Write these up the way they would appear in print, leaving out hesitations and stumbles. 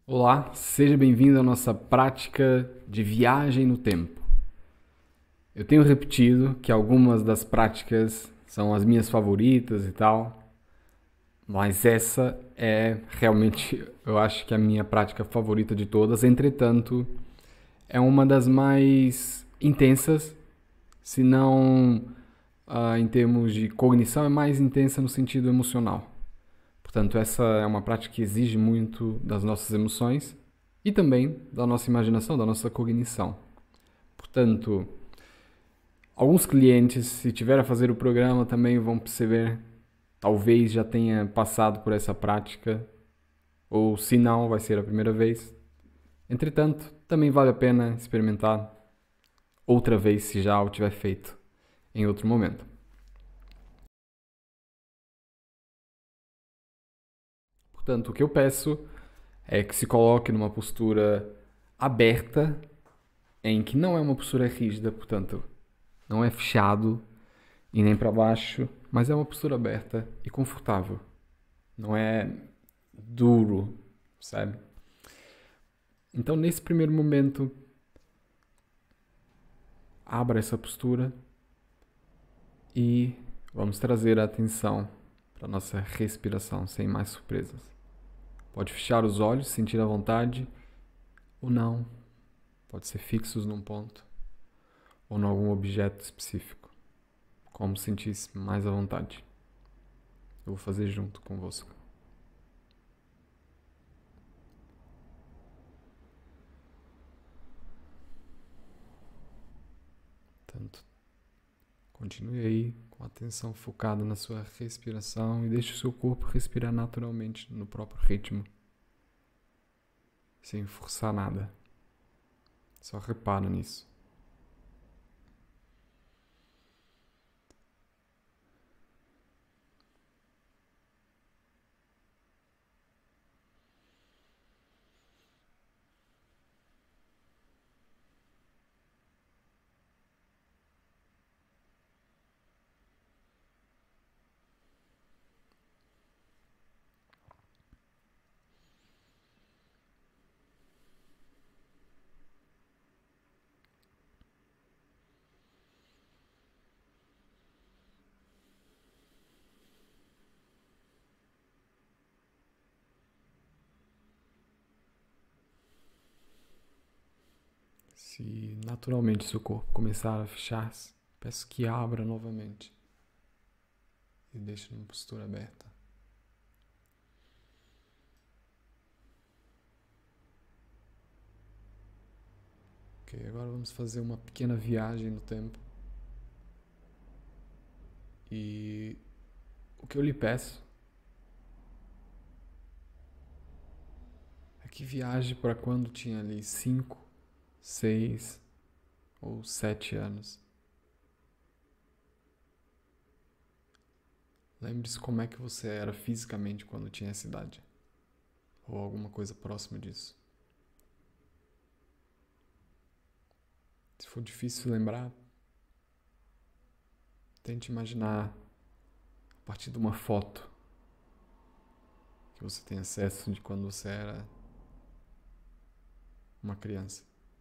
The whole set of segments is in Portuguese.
Olá, seja bem-vindo à nossa prática de viagem no tempo. Eu tenho repetido que algumas das práticas são as minhas favoritas e tal, mas essa é realmente, eu acho que a minha prática favorita de todas. Entretanto, é uma das mais intensas, se não em termos de cognição, é mais intensa no sentido emocional. Portanto, essa é uma prática que exige muito das nossas emoções e também da nossa imaginação, da nossa cognição. Portanto, alguns clientes, se tiver a fazer o programa, também vão perceber, talvez já tenha passado por essa prática, ou se não, vai ser a primeira vez. Entretanto, também vale a pena experimentar outra vez se já o tiver feito em outro momento. Portanto, o que eu peço é que se coloque numa postura aberta, em que não é uma postura rígida, portanto, não é fechado e nem para baixo, mas é uma postura aberta e confortável. Não é duro, sabe? Então, nesse primeiro momento, abra essa postura e vamos trazer a atenção para a nossa respiração, sem mais surpresas. Pode fechar os olhos, sentir à vontade, ou não. Pode ser fixos num ponto ou em algum objeto específico, como sentisse mais à vontade. Eu vou fazer junto convosco. Portanto, continue aí com a atenção focada na sua respiração e deixe o seu corpo respirar naturalmente no próprio ritmo, sem forçar nada. Só repara nisso. Se naturalmente seu corpo começar a fechar-se, peço que abra novamente e deixe numa postura aberta. Ok, agora vamos fazer uma pequena viagem no tempo. E o que eu lhe peço é que viaje para quando tinha ali 5, 6 ou 7 anos. Lembre-se como é que você era fisicamente quando tinha essa idade, ou alguma coisa próxima disso. Se for difícil lembrar, tente imaginar a partir de uma foto que você tem acesso de quando você era uma criança.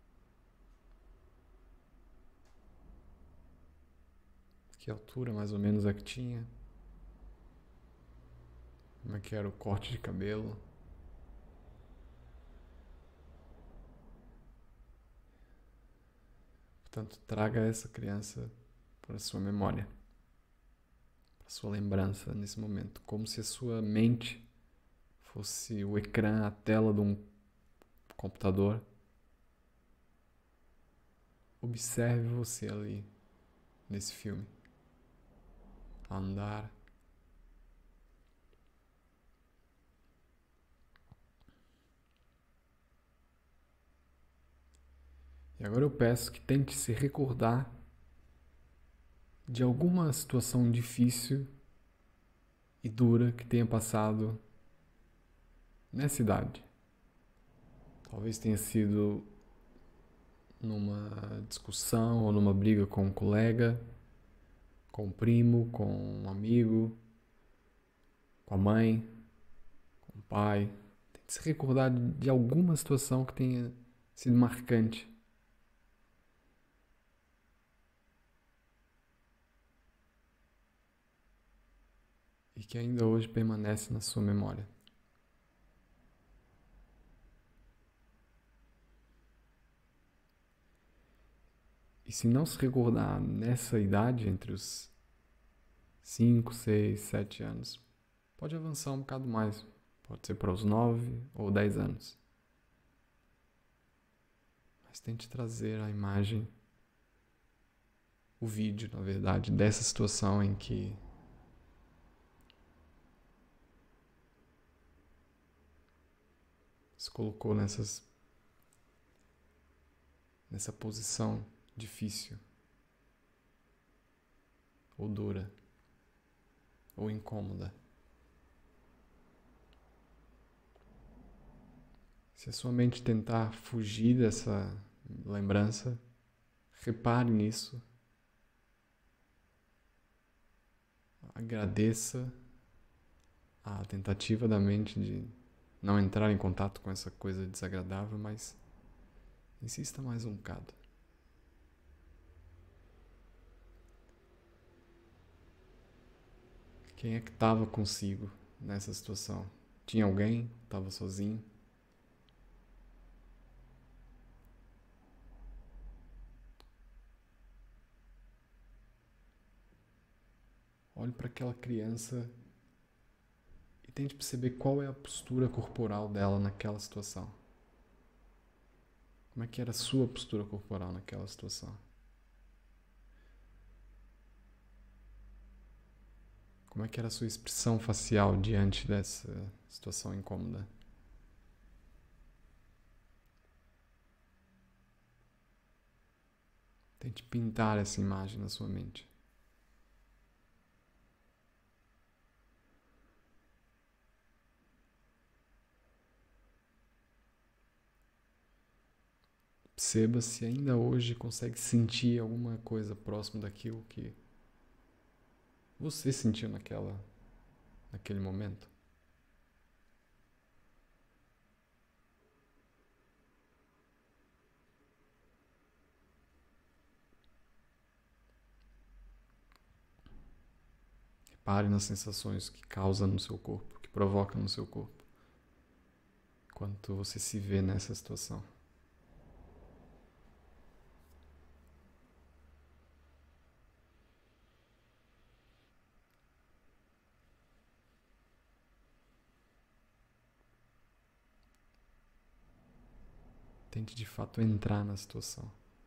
Que altura mais ou menos é que tinha? Como é que era o corte de cabelo? Portanto, traga essa criança para a sua memória, para a sua lembrança nesse momento, como se a sua mente fosse o ecrã, a tela de um computador. Observe você ali nesse filme, a andar. E agora eu peço que tente se recordar de alguma situação difícil e dura que tenha passado nessa idade. Talvez tenha sido numa discussão ou numa briga com um colega, com um primo, com um amigo, com a mãe, com o pai. Tente se recordar de alguma situação que tenha sido marcante. E que ainda hoje permanece na sua memória. E se não se recordar nessa idade, entre os 5, 6, 7 anos, pode avançar um bocado mais. Pode ser para os 9 ou 10 anos. Mas tente trazer a imagem, o vídeo, na verdade, dessa situação em que se colocou nessa posição difícil, ou dura, ou incômoda. Se a sua mente tentar fugir dessa lembrança, repare nisso. Agradeça a tentativa da mente de não entrar em contato com essa coisa desagradável, mas insista mais um bocado. Quem é que estava consigo nessa situação? Tinha alguém? Estava sozinho? Olhe para aquela criança e tente perceber qual é a postura corporal dela naquela situação. Como é que era a sua postura corporal naquela situação? Como é que era a sua expressão facial diante dessa situação incômoda? Tente pintar essa imagem na sua mente. Perceba se ainda hoje consegue sentir alguma coisa próximo daquilo que você sentiu naquele momento. Repare nas sensações que causa no seu corpo, que provoca no seu corpo, enquanto você se vê nessa situação. Tente de fato entrar na situação.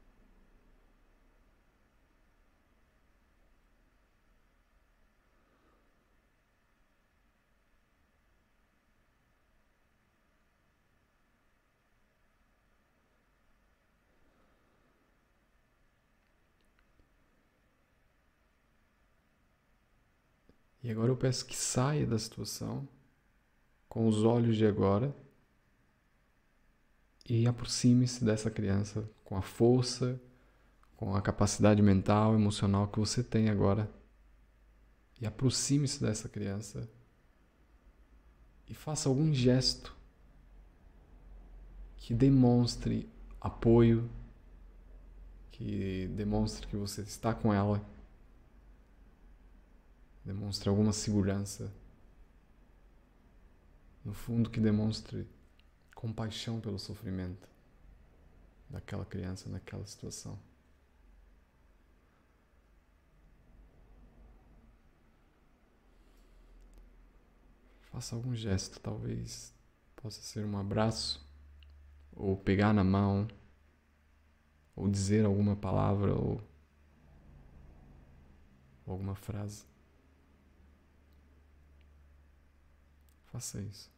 E agora eu peço que saia da situação com os olhos de agora e aproxime-se dessa criança com a força, com a capacidade mental, emocional que você tem agora. E aproxime-se dessa criança e faça algum gesto que demonstre apoio, que demonstre que você está com ela, demonstre alguma segurança, no fundo que demonstre compaixão pelo sofrimento daquela criança naquela situação. Faça algum gesto, talvez possa ser um abraço, ou pegar na mão, ou dizer alguma palavra, ou alguma frase. Faça isso.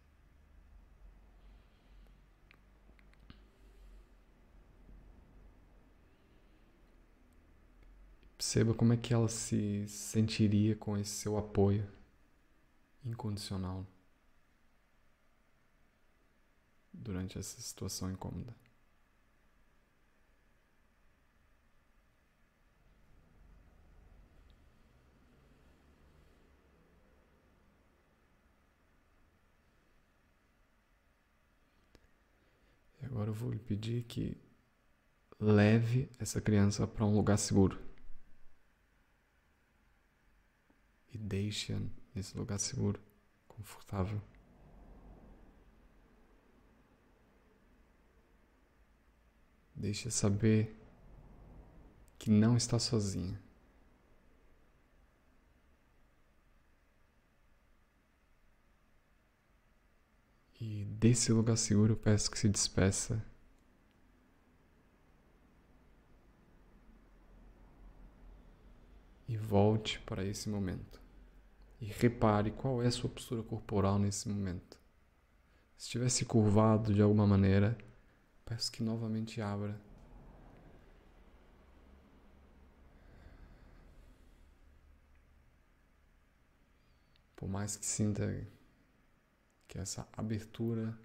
Perceba como é que ela se sentiria com esse seu apoio incondicional durante essa situação incômoda. agora eu vou lhe pedir que leve essa criança para um lugar seguro. E deixe-a nesse lugar seguro, confortável. Deixe-a saber que não está sozinha. E desse lugar seguro eu peço que se despeça. E volte para esse momento. E repare qual é a sua postura corporal nesse momento. Se estivesse curvado de alguma maneira, peço que novamente abra. Por mais que sinta que essa abertura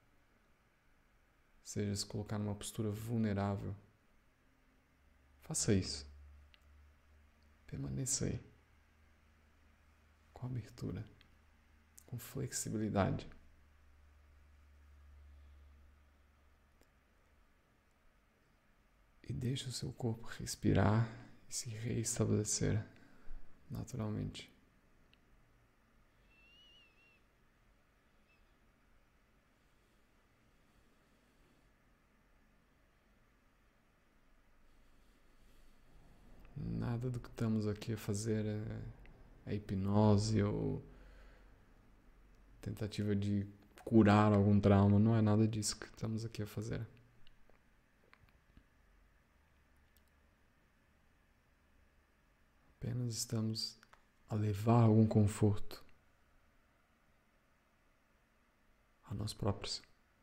seja se colocar numa postura vulnerável, faça isso. Permaneça aí, com abertura, com flexibilidade. E deixe o seu corpo respirar e se reestabelecer naturalmente. Nada do que estamos aqui a fazer é hipnose ou tentativa de curar algum trauma. Não é nada disso que estamos aqui a fazer. Apenas estamos a levar algum conforto a nós próprios.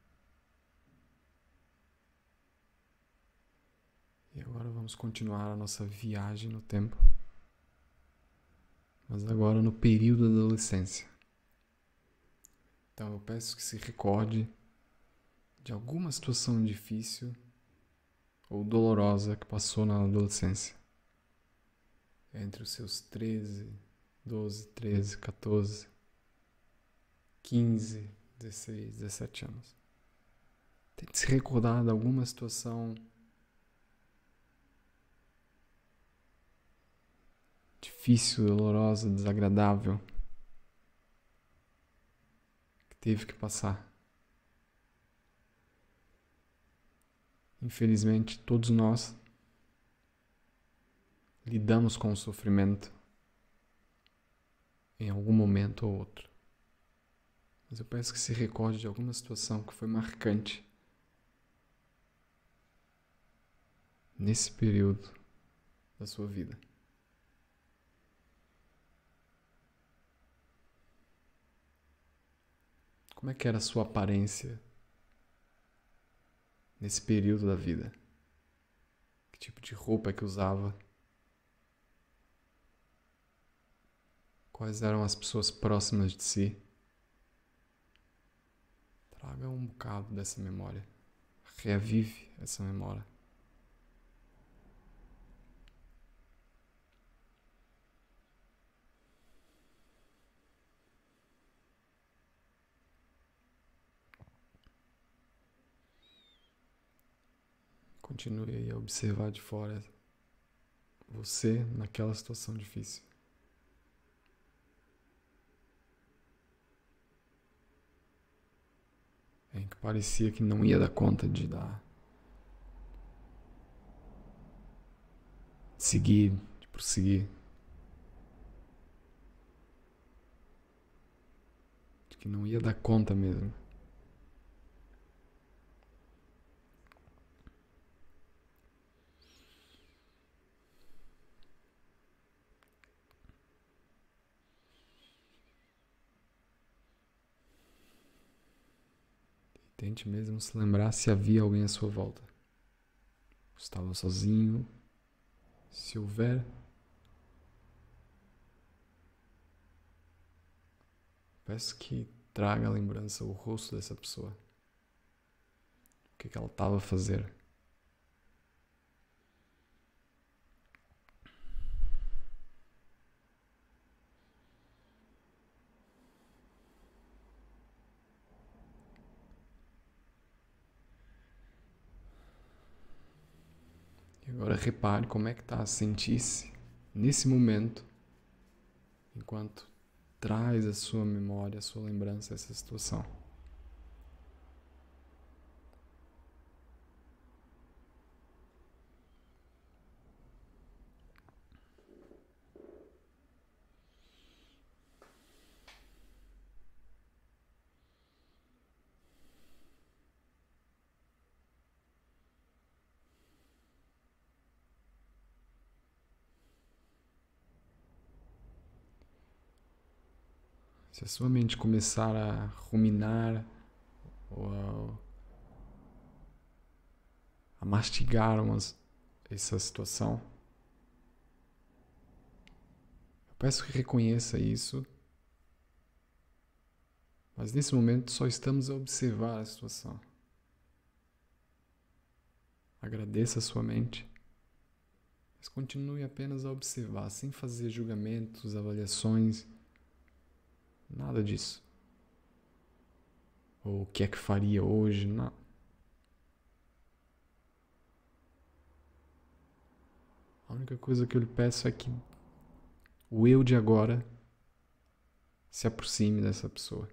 E agora vamos continuar a nossa viagem no tempo, mas agora no período da adolescência. Então eu peço que se recorde de alguma situação difícil ou dolorosa que passou na adolescência. Entre os seus 12, 13, 14, 15, 16, 17 anos. Tente se recordar de alguma situação difícil, dolorosa, desagradável que teve que passar. Infelizmente, todos nós lidamos com o sofrimento em algum momento ou outro. Mas eu peço que se recorde de alguma situação que foi marcante nesse período da sua vida. Como é que era a sua aparência nesse período da vida? Que tipo de roupa é que usava? Quais eram as pessoas próximas de si? Traga um bocado dessa memória. Reavive essa memória. Continue aí a observar de fora você naquela situação difícil. Em que parecia que não ia dar conta de seguir, de prosseguir. De que não ia dar conta mesmo. Tente mesmo se lembrar se havia alguém à sua volta. Estava sozinho? Se houver, peço que traga à lembrança o rosto dessa pessoa. O que ela estava a fazer. Agora repare como é que está a sentir-se nesse momento, enquanto traz a sua memória, a sua lembrança essa situação. Se a sua mente começar a ruminar ou a mastigar essa situação, eu peço que reconheça isso, mas nesse momento só estamos a observar a situação. Agradeça a sua mente, mas continue apenas a observar, sem fazer julgamentos, avaliações, nada disso. Ou o que é que faria hoje, não. A única coisa que eu lhe peço é que o eu de agora se aproxime dessa pessoa.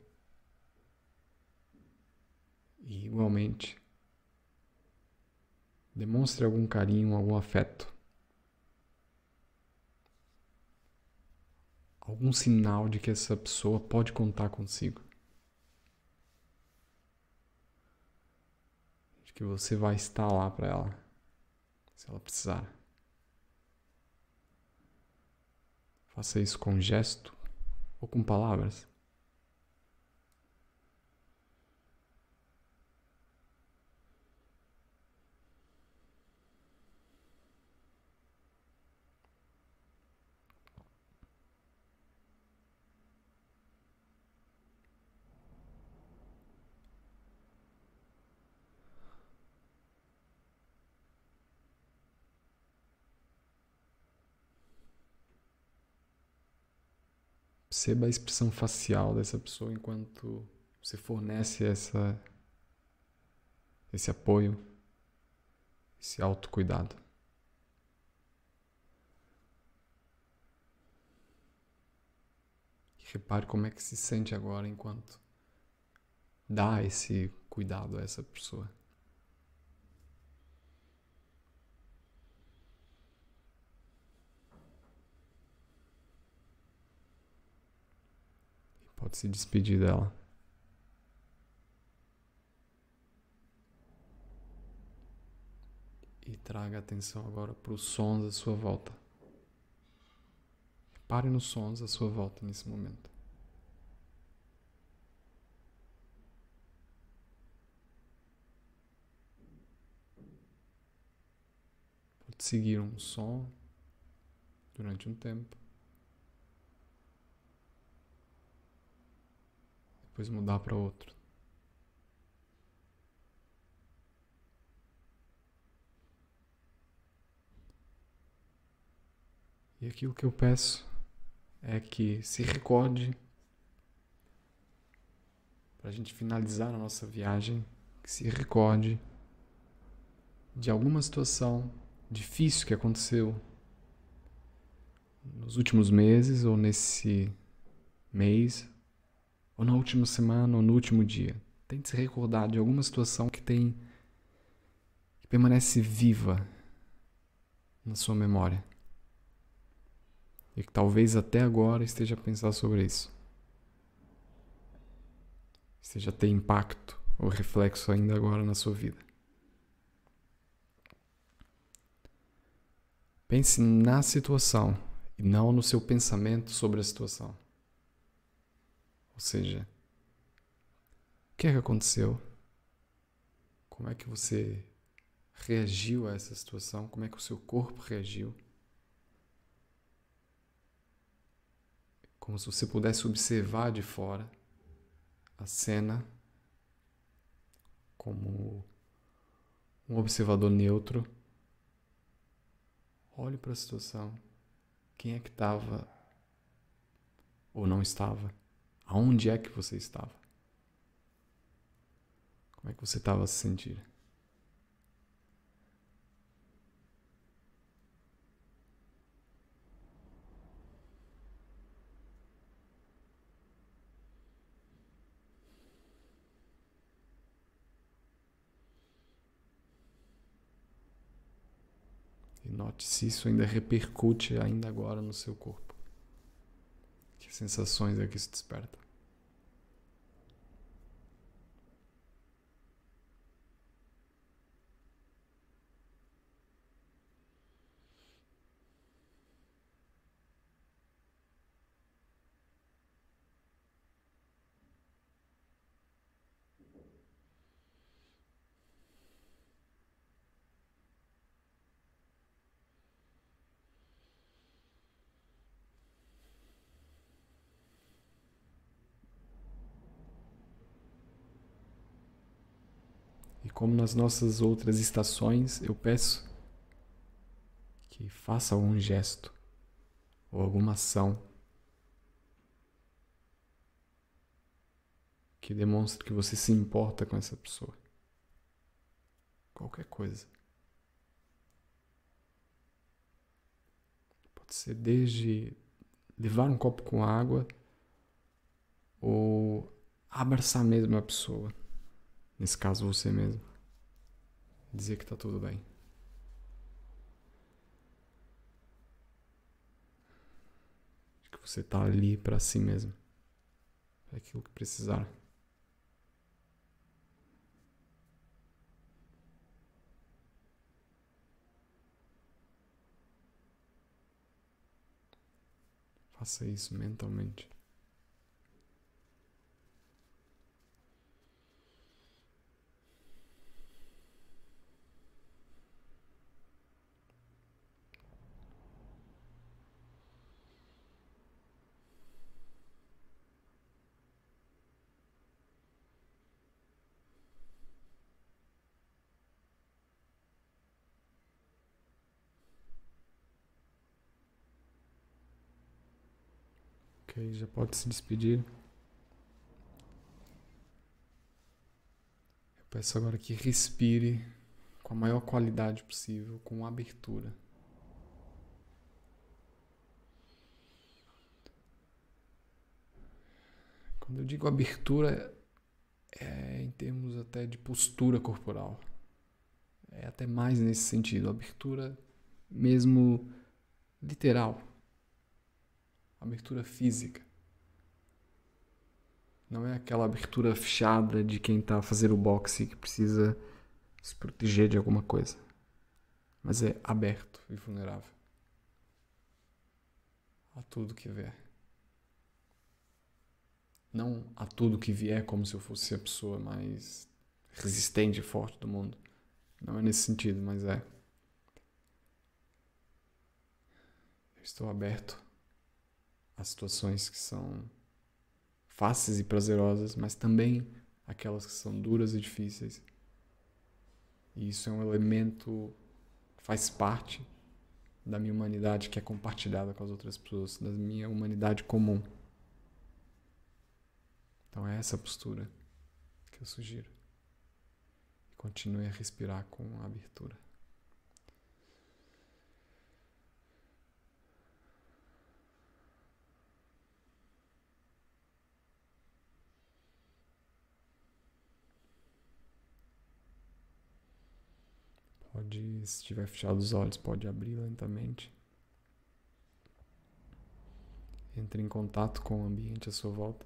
E igualmente, demonstre algum carinho, algum afeto. Algum sinal de que essa pessoa pode contar consigo. De que você vai estar lá para ela, se ela precisar. Faça isso com gesto ou com palavras. Perceba a expressão facial dessa pessoa enquanto você fornece esse apoio, esse autocuidado. E repare como é que se sente agora enquanto dá esse cuidado a essa pessoa. Pode se despedir dela. E traga atenção agora para os sons à sua volta. Repare nos sons à sua volta nesse momento. Pode seguir um som durante um tempo. Depois mudar para outro. E aquilo que eu peço é que se recorde, para a gente finalizar a nossa viagem, que se recorde de alguma situação difícil que aconteceu nos últimos meses, ou nesse mês, ou na última semana, ou no último dia. Tente se recordar de alguma situação que permanece viva na sua memória. E que talvez até agora esteja a pensar sobre isso. Esteja a ter impacto ou reflexo ainda agora na sua vida. Pense na situação e não no seu pensamento sobre a situação. Ou seja, o que é que aconteceu? Como é que você reagiu a essa situação? Como é que o seu corpo reagiu? Como se você pudesse observar de fora a cena como um observador neutro. Olhe para a situação. Quem é que estava ou não estava? Aonde é que você estava? Como é que você estava a se sentir? Note se isso ainda repercute ainda agora no seu corpo. Que sensações é que isso desperta? E como nas nossas outras estações, eu peço que faça algum gesto ou alguma ação que demonstre que você se importa com essa pessoa. Qualquer coisa. Pode ser desde levar um copo com água ou abraçar mesmo a pessoa. Nesse caso, você mesmo. Dizer que tá tudo bem. Que você tá ali pra si mesmo. É aquilo que precisar. Faça isso mentalmente. Ok, já pode se despedir. Eu peço agora que respire com a maior qualidade possível, com abertura. Quando eu digo abertura, é em termos até de postura corporal. É até mais nesse sentido, abertura mesmo literal. Abertura física. Não é aquela abertura fechada de quem está a fazer o boxe que precisa se proteger de alguma coisa. Mas é aberto e vulnerável a tudo que vier. Não a tudo que vier como se eu fosse a pessoa mais resistente e forte do mundo. Não é nesse sentido, mas é. Eu estou aberto a situações que são fáceis e prazerosas, mas também aquelas que são duras e difíceis. E isso é um elemento que faz parte da minha humanidade, que é compartilhada com as outras pessoas, da minha humanidade comum. Então é essa postura que eu sugiro. E continue a respirar com abertura. Pode, se estiver fechado os olhos, pode abrir lentamente. Entre em contato com o ambiente à sua volta.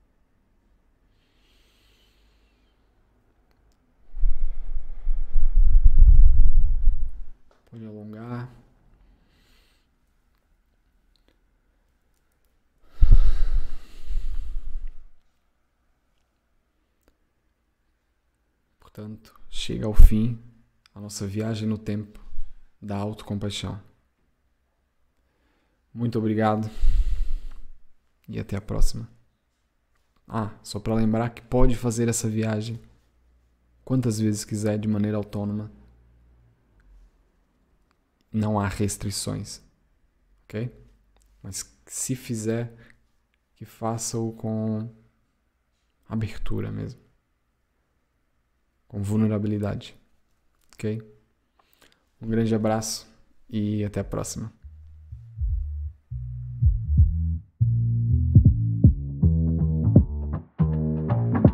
Pode alongar. Portanto, chega ao fim a nossa viagem no tempo da autocompaixão. Muito obrigado e até a próxima. Só para lembrar que pode fazer essa viagem quantas vezes quiser de maneira autônoma. Não há restrições, ok? Mas se fizer, que faça-o com abertura mesmo, com vulnerabilidade, ok? Um grande abraço e até a próxima.